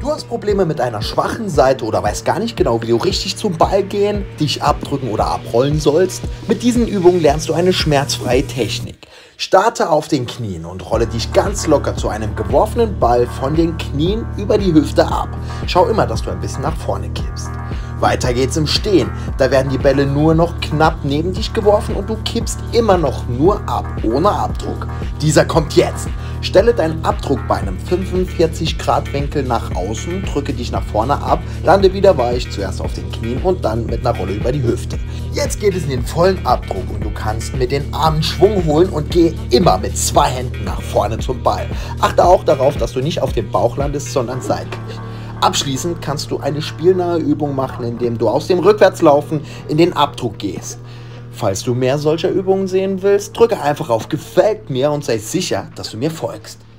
Du hast Probleme mit einer schwachen Seite oder weißt gar nicht genau, wie du richtig zum Ball gehen, dich abdrücken oder abrollen sollst? Mit diesen Übungen lernst du eine schmerzfreie Technik. Starte auf den Knien und rolle dich ganz locker zu einem geworfenen Ball von den Knien über die Hüfte ab. Schau immer, dass du ein bisschen nach vorne kippst. Weiter geht's im Stehen. Da werden die Bälle nur noch knapp neben dich geworfen und du kippst immer noch nur ab, ohne Abdruck. Dieser kommt jetzt. Stelle deinen Abdruck bei einem 45 Grad Winkel nach außen, drücke dich nach vorne ab, lande wieder weich, zuerst auf den Knien und dann mit einer Rolle über die Hüfte. Jetzt geht es in den vollen Abdruck und du kannst mit den Armen Schwung holen und gehe immer mit 2 Händen nach vorne zum Ball. Achte auch darauf, dass du nicht auf dem Bauch landest, sondern seitlich. Abschließend kannst du eine spielnahe Übung machen, indem du aus dem Rückwärtslaufen in den Abdruck gehst. Falls du mehr solcher Übungen sehen willst, drücke einfach auf Gefällt mir und sei sicher, dass du mir folgst.